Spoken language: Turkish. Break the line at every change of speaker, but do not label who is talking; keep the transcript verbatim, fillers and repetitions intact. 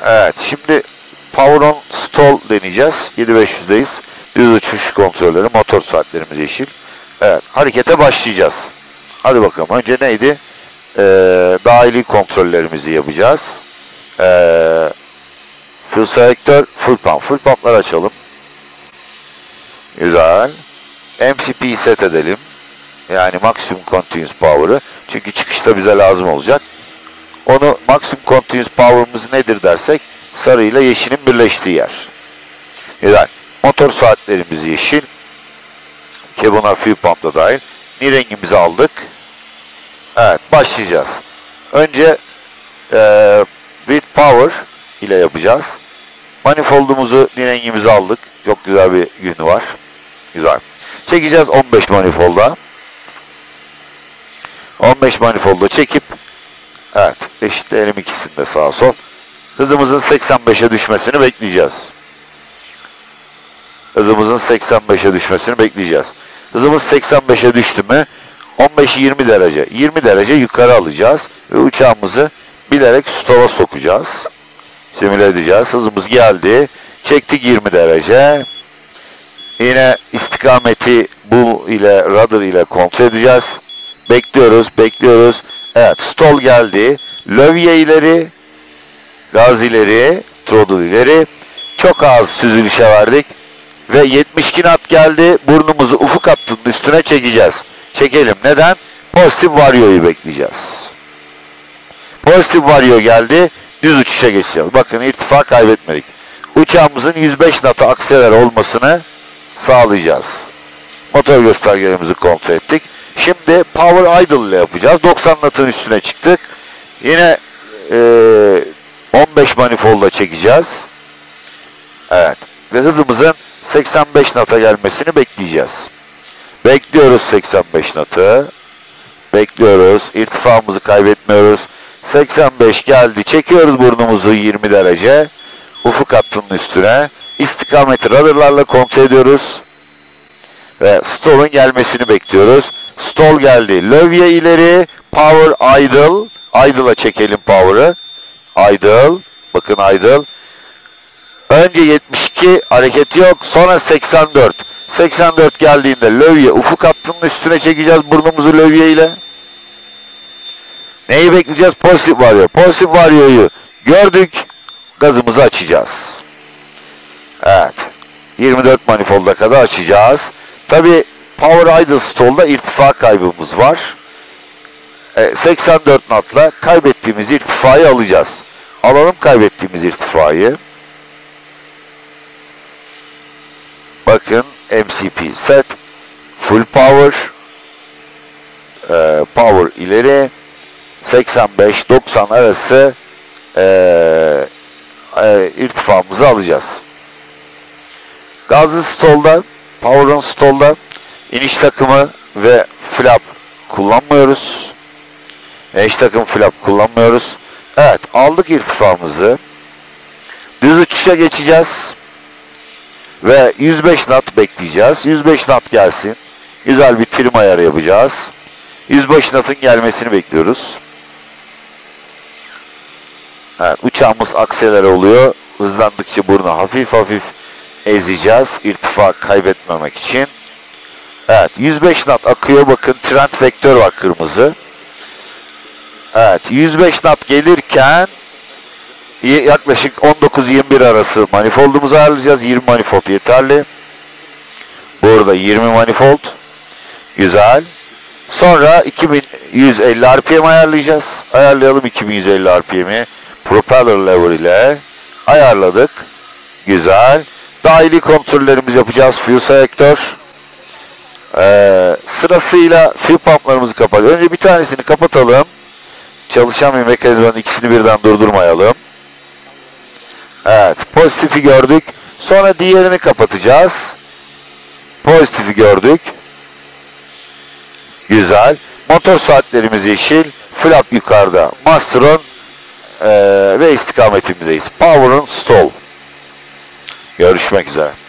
Evet, şimdi Power on Stall deneyeceğiz. yedi bin beş yüz'deyiz. Düz uçuş kontrolleri, motor saatlerimiz yeşil. Evet, harekete başlayacağız. Hadi bakalım. Önce neydi? Ee, dahili kontrollerimizi yapacağız. Ee, full selektör, full pump. Full pump'ları açalım. Güzel. M C P'yi set edelim. Yani Maximum Continuous Power'ı. Çünkü çıkışta bize lazım olacak. Onu Maximum Continuous Power'ımız nedir dersek, sarı ile yeşilin birleştiği yer. Güzel. Motor saatlerimiz yeşil. Cabin Fuel Pump da dahil. Ni rengimizi aldık. Evet, başlayacağız. Önce e, with power ile yapacağız. Manifoldumuzu, ni rengimizi aldık. Çok güzel bir günü var. Güzel. Çekeceğiz on beş manifolda. on beş manifolda çekip, evet, eşitleyelim ikisini de sağa sol. Hızımızın seksen beş'e düşmesini bekleyeceğiz. Hızımızın seksen beş'e düşmesini bekleyeceğiz. Hızımız seksen beş'e düştü mü on beş yirmi derece. yirmi derece yukarı alacağız ve uçağımızı bilerek stall'a sokacağız. Simüle edeceğiz. Hızımız geldi. Çektik yirmi derece. Yine istikameti bu ile rudder ile kontrol edeceğiz. Bekliyoruz, bekliyoruz. Evet, stall geldi. Lövye ileri, gaz ileri, throttle ileri. Çok az süzülüşe verdik. Ve yetmiş iki knot geldi. Burnumuzu ufuk hattının üstüne çekeceğiz. Çekelim. Neden? Pozitif varyoyu bekleyeceğiz. Pozitif varyo geldi. Düz uçuşa geçeceğiz. Bakın, irtifa kaybetmedik. Uçağımızın yüz beş knot'a akseler olmasını sağlayacağız. Motor göstergelerimizi kontrol ettik. Şimdi power idle ile yapacağız. doksan knot'un üstüne çıktık. Yine e, on beş manifoldla çekeceğiz. Evet. Ve hızımızın seksen beş knot'a gelmesini bekleyeceğiz. Bekliyoruz seksen beş knot'u. Bekliyoruz. İrtifamızı kaybetmiyoruz. seksen beş geldi. Çekiyoruz burnumuzu yirmi derece. Ufuk hattının üstüne. İstikameti rudder'larla kontrol ediyoruz. Ve stall'ın gelmesini bekliyoruz. Stall geldi. Lövye ileri. Power idle. Idle'a çekelim power'ı. Idle. Bakın idle. Önce yetmiş iki, hareket yok. Sonra seksen dört. seksen dört geldiğinde lövye ufuk hattının üstüne çekeceğiz burnumuzu lövye ile. Neyi bekleyeceğiz? Pozitif varyo. Pozitif varyoyu gördük. Gazımızı açacağız. Evet. yirmi dört manifolda kadar açacağız. Tabi power idle stall'da irtifa kaybımız var. E, seksen dört knot'la kaybettiğimiz irtifayı alacağız. Alalım kaybettiğimiz irtifayı. Bakın, M C P set, full power, e, power ileri, seksen beş doksan arası e, e, irtifamızı alacağız. Gazlı stall'da, power on stall'da iniş takımı ve flap kullanmıyoruz. İniş takım flap kullanmıyoruz. Evet, aldık irtifamızı. Düz uçuşa geçeceğiz. Ve yüz beş knot bekleyeceğiz. yüz beş knot gelsin. Güzel bir trim ayarı yapacağız. yüz beş knot'un gelmesini bekliyoruz. Evet, uçağımız akselere oluyor. Hızlandıkça burnu hafif hafif ezeceğiz. İrtifa kaybetmemek için. Evet, yüz beş knot akıyor. Bakın, trend vektör var kırmızı. Evet, yüz beş knot gelirken yaklaşık on dokuz yirmi bir arası manifoldumuzu ayarlayacağız. yirmi manifold yeterli. Burada yirmi manifold. Güzel. Sonra iki bin yüz elli R P M ayarlayacağız. Ayarlayalım iki bin yüz elli R P M'i. Propeller lever ile ayarladık. Güzel. Dahili kontrollerimizi yapacağız. Fuel selektör. Ee, sırasıyla fuel pumplarımızı kapatıyoruz. Önce bir tanesini kapatalım. Çalışan bir mekanizmanın ikisini birden durdurmayalım. Evet, pozitifi gördük. Sonra diğerini kapatacağız. Pozitifi gördük. Güzel. Motor saatlerimiz yeşil. Flap yukarıda. Master on ee, ve istikametimizdeyiz. Power on stall. Görüşmek üzere.